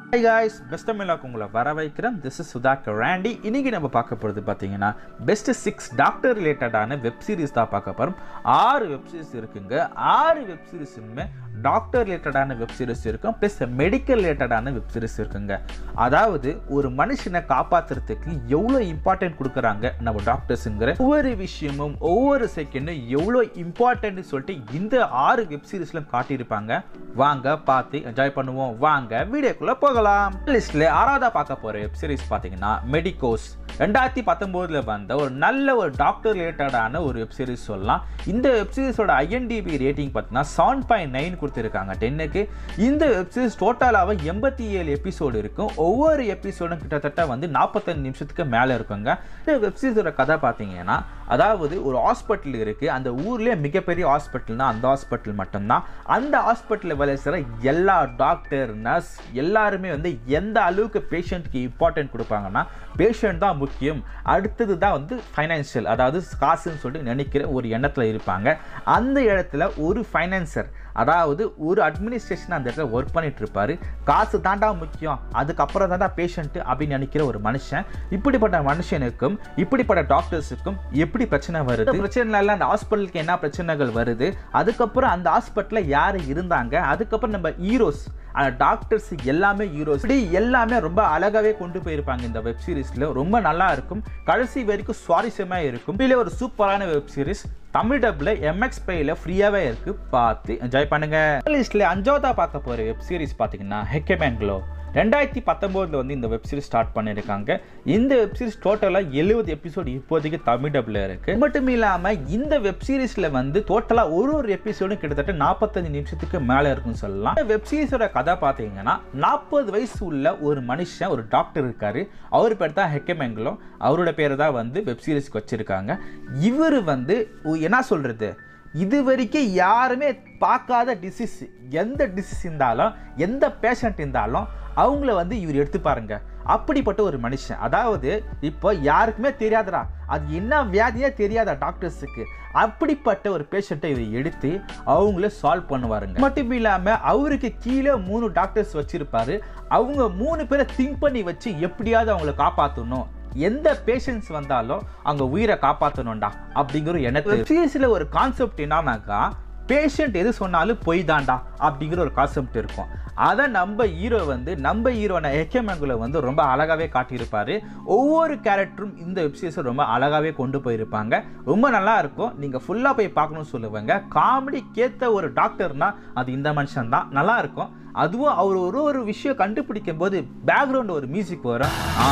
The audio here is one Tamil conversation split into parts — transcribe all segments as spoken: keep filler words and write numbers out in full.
Hi guys, best தமிழாக்கு உங்களை வரவேற்கிறேன். This is Sudhakar Randy. இன்னைக்கு நம்ம பார்க்க போறது பாத்தீங்கன்னா best six டாக்டர் ரிலேட்டடான வெப் சீரிஸ் தான் பார்க்க போறோம். ஆறு வெப் சீரிஸ் இருக்குங்க. ஆறு வெப் சீரிஸுமே டாக்டர் ரிலேட்டடான வெப் சீரிஸ் இருக்கும் ப்ளஸ் மெடிக்கல் ரிலேட்டடான வெப் சீரிஸ் இருக்குங்க. அதாவது ஒரு மனுஷனை காப்பாற்றுறதுக்கு எவ்வளோ இம்பார்ட்டன்ட் கொடுக்குறாங்க நம்ம டாக்டர்ஸுங்கிற ஒவ்வொரு விஷயமும் ஒவ்வொரு செகண்டும் எவ்வளோ இம்பார்ட்டன்ட்னு சொல்லிட்டு இந்த ஆறு வெப் சீரிஸ்ல காட்டியிருப்பாங்க. வாங்க பார்த்து என்ஜாய் பண்ணுவோம். வாங்க வீடியோக்குள்ள போகலாம். லிஸ்ட்ல ஆறாவதா பார்க்க போற வெப் சீரிஸ் பார்த்தீங்கன்னா மெடிக்கோஸ். ரெண்டாயிரத்தி பத்தொன்பதுல வந்த ஒரு நல்ல ஒரு டாக்டர் ரிலேட்டடான ஒரு வெப் சீரிஸ் சொல்லலாம். இந்த வெப் சீரிஸோட ஐஎன்டிபி ரேட்டிங் பார்த்தீங்கன்னா செவன் பாயிண்ட் நைன் கொடுத்துருக்காங்க டென்னுக்கு. இந்த வெப் சீரிஸ் டோட்டலாக எண்பத்தி ஏழு எபிசோடு இருக்கும். ஒவ்வொரு எபிசோடும் கிட்டத்தட்ட வந்து நாற்பத்தஞ்சு நிமிஷத்துக்கு மேலே இருக்குங்க. இந்த வெப் சீரிஸோட கதை பார்த்தீங்கன்னா அதாவது ஒரு ஹாஸ்பிட்டல் இருக்குது. அந்த ஊர்லேயே மிகப்பெரிய ஹாஸ்பிட்டல்னா அந்த ஹாஸ்பிட்டல் மட்டும்தான். அந்த ஹாஸ்பிட்டலில் வேலை செய்கிற எல்லா டாக்டர் நர்ஸ் எல்லாருமே வந்து எந்த அளவுக்கு பேஷண்ட்க்கு இம்பார்ட்டன்ட் கொடுப்பாங்கன்னா பேஷண்ட் தான் முக்கியம், அடுத்தது தான் வந்து ஃபைனான்ஷியல், அதாவது காசுன்னு சொல்லிட்டு நினைக்கிற ஒரு எண்ணத்தில் இருப்பாங்க. அந்த இடத்துல ஒரு ஃபைனான்சர், அதாவது ஒரு அட்மினிஸ்ட்ரேஷன் அந்த இடத்துல ஒர்க் பண்ணிட்டு இருப்பாரு. காசு தாண்டா முக்கியம், அதுக்கப்புறம் தாண்டா பேஷண்ட்டு அப்படின்னு நினைக்கிற ஒரு மனுஷன். இப்படிப்பட்ட மனுஷனுக்கும் இப்படிப்பட்ட டாக்டர்ஸுக்கும் எப்படி பிரச்சனை வருது, பிரச்சனைல அந்த ஹாஸ்பிட்டலுக்கு என்ன பிரச்சனைகள் வருது, அதுக்கப்புறம் அந்த ஹாஸ்பிட்டலில் யார் இருந்தாங்க, அதுக்கப்புறம் நம்ம ஹீரோஸ் அந்த டாக்டர்ஸ் எல்லாமே ஹீரோஸ், இப்படி எல்லாமே ரொம்ப அழகாவே கொண்டு போயிருப்பாங்க. இந்த வெப் சீரிஸ்ல ரொம்ப நல்லா இருக்கும். கடைசி வரைக்கும் சுவாரஸ்யமா இருக்கும். இதுல ஒரு சூப்பரான வெப் சீரிஸ் தமிழ் டப்ல எம்எக்ஸ் பிளேல ஃப்ரீயாவே இருக்கு, பார்த்து என்ஜாய் பண்ணுங்க. லிஸ்ட்ல அஞ்சாவதா பார்க்க போற வெப் சீரிஸ் பாத்தீங்கன்னா ஹெக்கமேங்லோ. ரெண்டாயிரத்தி பத்தொம்போதில் வந்து இந்த வெப் சீரிஸ் ஸ்டார்ட் பண்ணியிருக்காங்க. இந்த வெப் சீரிஸ் டோட்டலாக எழுபது எபிசோடு இப்போதைக்கு தமிழ் டப்பில் இருக்குது. மட்டும் இல்லாமல் இந்த வெப் சீரிஸில் வந்து டோட்டலாக ஒரு ஒரு எபிசோடும் கிட்டத்தட்ட நாற்பத்தஞ்சு நிமிஷத்துக்கு மேலே இருக்குன்னு சொல்லலாம். இந்த வெப் சீரிஸோட கதை பார்த்தீங்கன்னா நாற்பது வயசு உள்ள ஒரு மனுஷன், ஒரு டாக்டர் இருக்காரு. அவர் பேர் தான் ஹெக்கமேங்லோ. அவரோட பேர் தான் வந்து வெப் சீரிஸ்க்கு வச்சுருக்காங்க. இவர் வந்து என்ன சொல்கிறது, இது வரைக்கும் யாருமே பார்க்காத டிசீஸ், எந்த டிசீஸ் இருந்தாலும் எந்த பேஷண்ட் இருந்தாலும் அவங்கள வந்து இவர் எடுத்து பாருங்க. அப்படிப்பட்ட ஒரு மனுஷன். அதாவது இப்போ யாருக்குமே தெரியாதரா அது என்ன வியாதியே தெரியாதா டாக்டர்ஸுக்கு, அப்படிப்பட்ட ஒரு பேஷண்ட்டை இவர் எடுத்து அவங்கள சால்வ் பண்ணுவாருங்க. மட்டும் இல்லாமல் அவருக்கு கீழே மூணு டாக்டர்ஸ் வச்சிருப்பாரு. அவங்க மூணு பேரை திங்க் பண்ணி வச்சு எப்படியாவது அவங்கள காப்பாற்றணும், எந்த பேஷண்ட்ஸ் வந்தாலும் அவங்க உயிரை காப்பாற்றணும்டா அப்படிங்கிற எண்ணத்தில் சீரியஸில் ஒரு கான்செப்ட் என்னன்னாக்கா, பேஷண்ட் எது சொன்னாலும் பொய் தாண்டா அப்படிங்கிற ஒரு கான்செப்ட் இருக்கும். அதை நம்ம ஹீரோ வந்து நம்ம ஹீரோன ஹெக்கமேங்லோ வந்து ரொம்ப அழகாகவே காட்டியிருப்பார். ஒவ்வொரு கேரக்டரும் இந்த வெப்சீரிஸை ரொம்ப அழகாகவே கொண்டு போயிருப்பாங்க. ரொம்ப நல்லா இருக்கும். நீங்கள் ஃபுல்லாக போய் பார்க்கணும்னு சொல்லுவாங்க. காமெடி கேத்த ஒரு டாக்டர்னா அது இந்த மனுஷன் தான். நல்லா இருக்கும். அதுவும் அவர் ஒரு ஒரு விஷயம் கண்டுபிடிக்கும் போது பேக்ரவுண்ட் ஒரு மியூசிக் வரும்.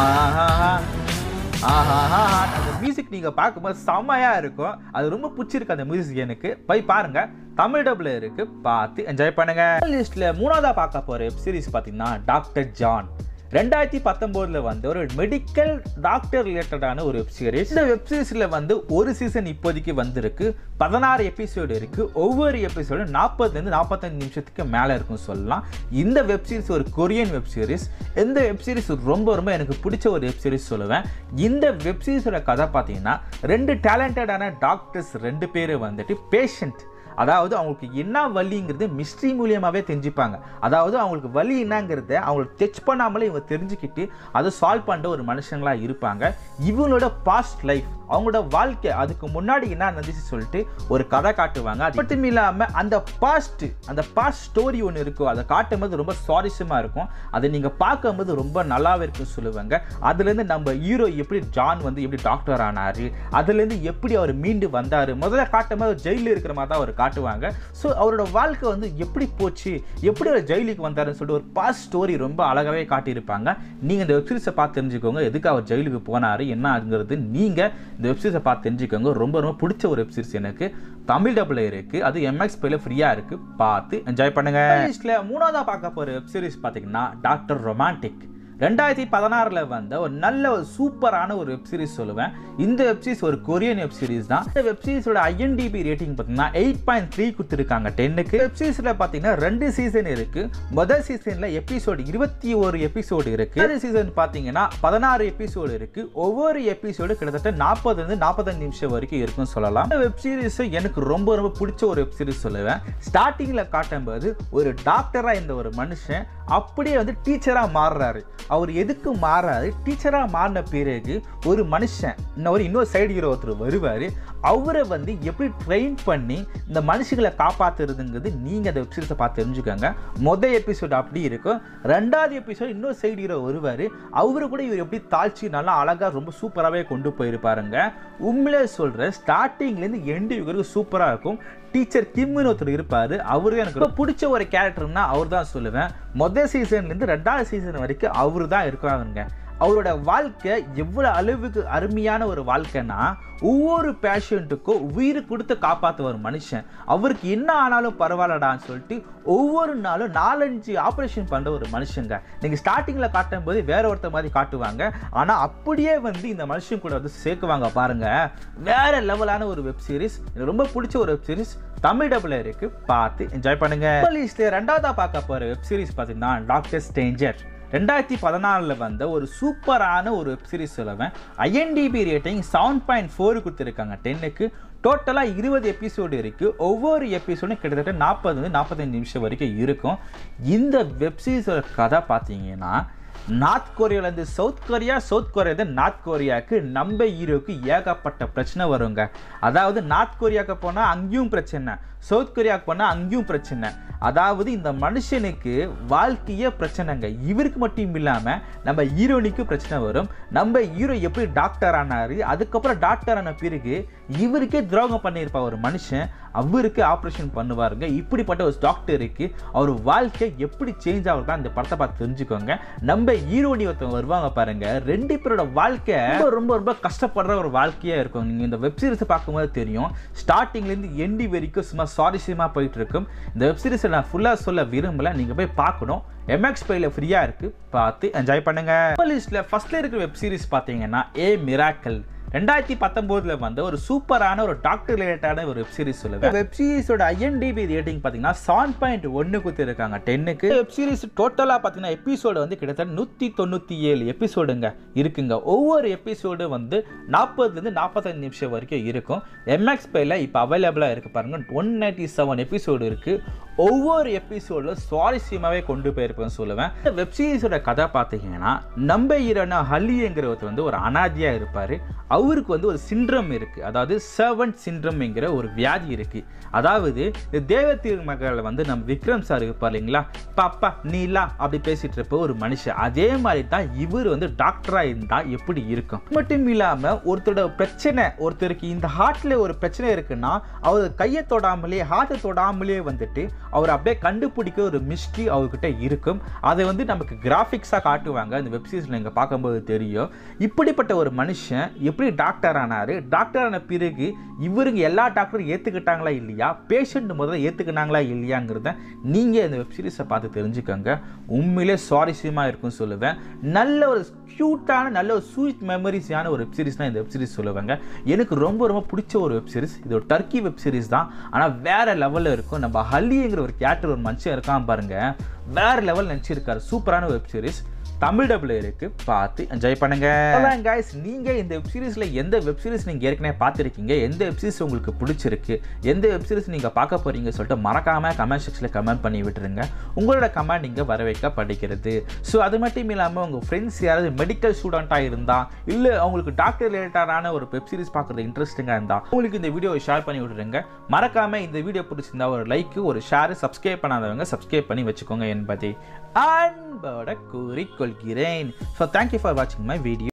ஆஹா, அந்த மியூசிக் நீங்கள் பார்க்கும்போது செம்மையாக இருக்கும். அது ரொம்ப பிடிச்சிருக்கு அந்த மியூசிக் எனக்கு. போய் பாருங்க, தமிழ் டப்ல இருக்கு, பார்த்து என்ஜாய் பண்ணுங்க. லிஸ்ட்ல மூணாவதா பார்க்க போற வெப் சீரிஸ் பார்த்தீங்கன்னா டாக்டர் ஜான். ரெண்டாயிரத்தி பத்தொன்பதுல வந்து ஒரு மெடிக்கல் டாக்டர் ரிலேட்டடான ஒரு வெப் சீரிஸ். இந்த வெப் சீரிஸ்ல வந்து ஒரு சீசன் இப்போதைக்கு வந்திருக்கு. பதினாறு எபிசோடு இருக்கு. ஒவ்வொரு எபிசோடும் நாற்பதுல இருந்து நாற்பத்தஞ்சு நிமிஷத்துக்கு மேல இருக்கும் சொல்லலாம். இந்த வெப் சீரிஸ் ஒரு கொரியன் வெப் சீரிஸ். இந்த வெப் சீரிஸ் ரொம்ப ரொம்ப எனக்கு பிடிச்ச ஒரு வெப் சீரிஸ் சொல்லுவேன். இந்த வெப் சீரிஸோட கதை பார்த்தீங்கன்னா ரெண்டு டேலண்டடான டாக்டர்ஸ் ரெண்டு பேர் வந்துட்டு பேஷண்ட், அதாவது அவங்களுக்கு என்ன வலிங்கிறது மிஸ்ட்ரி மூலியமாகவே தெரிஞ்சுப்பாங்க. அதாவது அவங்களுக்கு வலி என்னங்கிறத அவங்களுக்கு டச் பண்ணாமலே இவங்க தெரிஞ்சுக்கிட்டு அதை சால்வ் பண்ணுற ஒரு மனுஷங்களாக இருப்பாங்க. இவங்களோட பாஸ்ட் லைஃப், அவங்களோட வாழ்க்கை, அதுக்கு முன்னாடி என்ன நடந்துச்சு சொல்லிட்டு ஒரு கதை காட்டுவாங்க. அது மட்டும் இல்லாமல் அந்த பாஸ்ட் அந்த பாஸ்ட் ஸ்டோரி ஒன்று இருக்கும். அதை காட்டும் போது ரொம்ப சுவாரஸ்யமாக இருக்கும். அதை நீங்கள் பார்க்கும்போது ரொம்ப நல்லாவே இருக்குன்னு சொல்லுவாங்க. அதுலேருந்து நம்ம ஹீரோ எப்படி ஜான் வந்து எப்படி டாக்டர் ஆனார், அதுலேருந்து எப்படி அவர் மீண்டு வந்தார், முதல்ல காட்டும் போது ஜெயிலில் இருக்கிற மாதிரி தான் அவர் காட்டுவாங்க. ஸோ அவரோட வாழ்க்கை வந்து எப்படி போச்சு, எப்படி அவர் ஜெயிலுக்கு வந்தாருன்னு சொல்லிட்டு ஒரு பாஸ்ட் ஸ்டோரி ரொம்ப அழகாகவே காட்டியிருப்பாங்க. நீங்கள் இந்த வெப்சீரிஸை பார்த்து தெரிஞ்சுக்கோங்க எதுக்கு அவர் ஜெயிலுக்கு போனார் என்ன ஆகுங்கிறது. நீங்கள் இந்த வெப்சீரிஸை பார்த்து தெரிஞ்சுக்கோங்க. ரொம்ப ரொம்ப பிடிச்ச ஒரு வெப்சீரிஸ் எனக்கு. தமிழ் டப்ல இருக்கு. அது எம்எக்ஸ் பிளேல ஃப்ரீயா இருக்கு, பார்த்து என்ஜாய் பண்ணுங்க. லிஸ்ட்ல மூணாவதா பார்க்க போற வெப் சீரிஸ் பார்த்தீங்கன்னா டாக்டர் ரொமான்டிக். ரெண்டாயிரத்தி பதினாறுல வந்த ஒரு நல்ல ஒரு சூப்பரான ஒரு வெப் சீரிஸ் சொல்லுவேன். இந்த வெப் சீரிஸ் ஒரு கொரியன் வெப் சீரிஸ் தான். இந்த வெப் சீரிஸோட I M D B rating பார்த்தீங்கன்னா எயிட் பாயிண்ட் த்ரீ கொடுத்துருக்காங்க டென்னுக்கு. வெப் சீரிஸ்ல பார்த்தீங்கன்னா ரெண்டு சீசன் இருக்கு. முதல் சீசன்ல எபிசோடு இருபத்தி ஒரு எபிசோடு இருக்கு. இந்த சீசன் பார்த்தீங்கன்னா பதினாறு எபிசோடு இருக்கு. ஒவ்வொரு எபிசோடு கிட்டத்தட்ட நாற்பது இருந்து நாற்பத்தஞ்சு நிமிஷம் வரைக்கும் இருக்குன்னு சொல்லலாம். இந்த வெப் சீரிஸ் எனக்கு ரொம்ப ரொம்ப பிடிச்ச ஒரு வெப் சீரிஸ் சொல்லுவேன். ஸ்டார்டிங்ல காட்டும்போது ஒரு டாக்டரா இந்த ஒரு மனுஷன் அப்படியே வந்து டீச்சரா மாறுறாரு. அவர் எதுக்கு மாறாரு, டீச்சரா மாறின பிறகு ஒரு மனுஷன் இன்னொரு இன்னொரு சைடு ஹீரோ ஒருத்தர் வருவார். அவரை வந்து எப்படி ட்ரெயின் பண்ணி இந்த மனுஷங்களை காப்பாற்றுறதுங்கிறது நீங்கள் அந்த வெப் சீரிஸை பார்த்து தெரிஞ்சுக்கோங்க. மொதல் எபிசோடு அப்படி இருக்கும். ரெண்டாவது எபிசோடு இன்னொரு சைடு ஹீரோ வருவார். அவரு கூட இவர் எப்படி தாழ்ச்சி நல்லா அழகாக ரொம்ப சூப்பராகவே கொண்டு போயிருப்பாருங்க. உண்மையிலே சொல்கிறேன், ஸ்டார்டிங்லேருந்து எண்டு வரைக்கும் சூப்பராக இருக்கும். டீச்சர் கிம்னு ஒருத்தர் இருப்பார். அவரு எனக்கு ரொம்ப பிடிச்ச ஒரு கேரக்டர்னா அவர் தான் சொல்லுவேன். மொதல் சீசன்லேருந்து ரெண்டாவது சீசன் வரைக்கும் அவரு தான் இருக்காங்க. அவரோட வாழ்க்கை எவ்வளோ அளவுக்கு அருமையான ஒரு வாழ்க்கைன்னா, ஒவ்வொரு பேஷண்ட்டுக்கும் உயிர் கொடுத்து காப்பாற்ற ஒரு மனுஷன். அவருக்கு என்ன ஆனாலும் பரவாயில்லடான்னு சொல்லிட்டு ஒவ்வொரு நாளும் நாலஞ்சு ஆப்ரேஷன் பண்ணுற ஒரு மனுஷங்க. நீங்கள் ஸ்டார்டிங்கில் காட்டும் போது வேற ஒருத்தர் மாதிரி காட்டுவாங்க. ஆனால் அப்படியே வந்து இந்த மனுஷன் கூட வந்து சேர்க்குவாங்க பாருங்க. வேற லெவலான ஒரு வெப் சீரிஸ். எனக்கு ரொம்ப பிடிச்ச ஒரு வெப் சீரிஸ். தமிழ் டபுள் இருக்கு, பார்த்து என்ஜாய் பண்ணுங்க. லிஸ்ட்ல ரெண்டாவதா பார்க்க போற வெப் சீரிஸ் பார்த்தீங்கன்னா டாக்டர் ஸ்ட்ரேஞ்சர். ரெண்டாயிரத்தி பதினாலுல வந்த ஒரு சூப்பரான ஒரு வெப் சீரிஸ் சொல்லுவேன். I M D B rating seven point four கொடுத்துருக்காங்க டென்னுக்கு. டோட்டலாக இருபது எபிசோடு இருக்குது. ஒவ்வொரு எபிசோடும் கிட்டத்தட்ட நாற்பது நாற்பத்தஞ்சு நிமிஷம் வரைக்கும் இருக்கும். இந்த வெப் சீரிஸோட கதை பார்த்தீங்கன்னா, நார்த் கொரியாவிலேருந்து சவுத் கொரியா, சவுத் கொரியாவிலேருந்து நார்த் கொரியாவுக்கு நம்ம ஹீரோக்கு ஏகப்பட்ட பிரச்சனை வருங்க. அதாவது நார்த் கொரியாவுக்கு போனால் அங்கேயும் பிரச்சனை, சவுத் கொரியாவுக்கு போனால் அங்கேயும் பிரச்சனை. அதாவது இந்த மனுஷனுக்கு வாழ்க்கையே பிரச்சனைங்க. இவருக்கு மட்டும் இல்லாமல் நம்ம ஹீரோனிக்கு பிரச்சனை வரும். நம்ம ஹீரோ எப்படி டாக்டர் ஆனார், அதுக்கப்புறம் டாக்டர் ஆன பிறகு இவருக்கே துரோகம் பண்ணியிருப்பா ஒரு மனுஷன். அவருக்கு ஆப்ரேஷன் பண்ணுவாருங்க. இப்படிப்பட்ட ஒரு டாக்டருக்கு அவர் வாழ்க்கை எப்படி சேஞ்ச் ஆகுது தான் இந்த படத்தை பார்த்து தெரிஞ்சுக்கோங்க. நம்ம ஹீரோனி ஒருத்தவங்க வருவாங்க பாருங்க. ரெண்டு பேரோட வாழ்க்கை ரொம்ப ரொம்ப ரொம்ப கஷ்டப்படுற ஒரு வாழ்க்கையாக இருக்கும். நீங்கள் இந்த வெப் சீரிஸை பார்க்கும்போது தெரியும். ஸ்டார்டிங்லேருந்து எண்டி வரைக்கும் சும்மா சுவாரஸ்யமாக போயிட்டு இருக்கும். இந்த வெப் சீரிஸை நான் ஃபுல்லாக சொல்ல விரும்பல, நீங்கள் போய் பார்க்கணும். எம்எக்ஸ் பிளேல ஃப்ரீயா இருக்கு, பார்த்து என்ஜாய் பண்ணுங்க. லிஸ்ட்ல ஃபர்ஸ்ட்ல இருக்கிற வெப் சீரிஸ் பார்த்தீங்கன்னா ஏ மிராக்கிள். ரெண்டாயிரத்தி பத்தொன்பதுல வந்த ஒரு சூப்பரான ஒரு டாக்டர் ரிலேட்டடான ஒரு வெப் சீரிஸ் சொல்லுவேன். வெப் சீரிஸோட I M D B rating பார்த்தீங்கன்னா செவன் பாயிண்ட் ஒன்று கொடுத்துருக்காங்க டென்னுக்கு. வெப் சீரிஸ் டோட்டலாக பார்த்தீங்கன்னா எபிசோடு வந்து கிட்டத்தட்ட நூற்றி தொண்ணூற்றி ஏழு எபிசோடுங்க இருக்குங்க. ஒவ்வொரு எபிசோடு வந்து நாற்பதுலேருந்து நாற்பத்தஞ்சு நிமிஷம் வரைக்கும் இருக்கும். எம்எக்ஸ் பிளேல இப்போ அவைலபிளாக இருக்கு பாருங்க. ஒன் நைன்டி செவன் எபிசோடு இருக்கு. ஒவ்வொரு எபிசோடில் சுவாரஸ்யமாகவே கொண்டு போயிருப்பேன்னு சொல்லுவேன். இந்த வெப் சீரிஸோட கதை பார்த்தீங்கன்னா, நம்ம ஹீரோனா ஹல்லிங்கிறவர் வந்து ஒரு அனாதியாக இருப்பார். அவருக்கு வந்து ஒரு சிண்ட்ரம் இருக்குது. அதாவது சர்வன்ட் சிண்ட்ரம்ங்கிற ஒரு வியாதி இருக்குது. அதாவது தேவ திருமகள் வந்து நம்ம விக்ரம் சார் இருப்பார் இல்லைங்களா, பாப்பா நீலா அப்படி பேசிட்டு இருப்ப ஒரு மனுஷன். அதே மாதிரி தான் இவர் வந்து டாக்டராக இருந்தால் எப்படி இருக்கும். மட்டும் இல்லாமல் ஒருத்தரோட பிரச்சனை, ஒருத்தருக்கு இந்த ஹார்ட்டில் ஒரு பிரச்சனை இருக்குன்னா அவர் கையை தொடாமலே ஹார்ட்டை தொடாமலே வந்துட்டு அவர் அப்படியே கண்டுபிடிக்க ஒரு மிஸ்ட்ரி அவர்கிட்ட இருக்கும். அதை வந்து நமக்கு கிராஃபிக்ஸாக காட்டுவாங்க. இந்த வெப் சீரிஸில் நீங்கள் பார்க்கும்போது தெரியும். இப்படிப்பட்ட ஒரு மனுஷன் எப்படி டாக்டர் ஆனார், டாக்டர் ஆன பிறகு இவருங்க எல்லா டாக்டரும் ஏற்றுக்கிட்டாங்களா இல்லையா, பேஷண்ட் முதல்ல ஏற்றுக்கினாங்களா இல்லையாங்கிறத நீங்கள் இந்த வெப் சீரிஸை பார்த்து தெரிஞ்சுக்கோங்க. உண்மையிலே சுவாரஸ்யமாக இருக்குன்னு சொல்லுவேன். நல்ல ஒரு க்யூட்டான நல்ல ஒரு ஸ்வீட் மெமரிஸான ஒரு வெப் சீரிஸ் தான் இந்த வெப் சீரிஸ் சொல்லுவாங்க. எனக்கு ரொம்ப ரொம்ப பிடிச்ச ஒரு வெப் சீரிஸ். இது ஒரு டர்க்கி வெப் சீரிஸ் தான், ஆனால் வேற லெவலில் இருக்கும். நம்ம ஹல்லிங்கிற ஒரு கேரக்டர் ஒரு மனுஷன் இருக்கான் பாருங்க, வேற லெவல் நினச்சிருக்காரு. சூப்பரான வெப் சீரிஸ். தமிழ் டபுள் இருக்கு, பார்த்து என்ஜாய் பண்ணுங்க. கைஸ், நீங்க இந்த வெப் சீரிஸ்ல எந்த வெப் சீரிஸ் நீங்க ஏற்கனவே பார்த்துருக்கீங்க, எந்த வெப் சீரிஸ் உங்களுக்கு பிடிச்சிருக்கு, எந்த வெப் சீரிஸ் நீங்க பார்க்க போறீங்க சொல்லிட்டு மறக்காம கமெண்ட் செக்ஷன்ல கமெண்ட் பண்ணி விட்டுருங்க. உங்களோட கமெண்ட் நீங்க வர வைக்க படிக்கிறது. ஸோ அது மட்டும் இல்லாமல் உங்க ஃப்ரெண்ட்ஸ் யாராவது மெடிக்கல் ஸ்டூடெண்ட்டாக இருந்தா, இல்லை அவங்களுக்கு டாக்டர் ரிலேட்டடான ஒரு வெப் சீரிஸ் பார்க்குறது இன்ட்ரெஸ்டிங்காக இருந்தா உங்களுக்கு இந்த வீடியோவை ஷேர் பண்ணி விட்டுருங்க. மறக்காம இந்த வீடியோ பிடிச்சிருந்தா ஒரு லைக், ஒரு ஷேர், சப்ஸ்கிரைப் பண்ணாதவங்க சப்ஸ்கிரைப் பண்ணி வச்சுக்கோங்க என்பதை அன்போட கூறிக்கொள்கிறேன். So thank you for watching my video.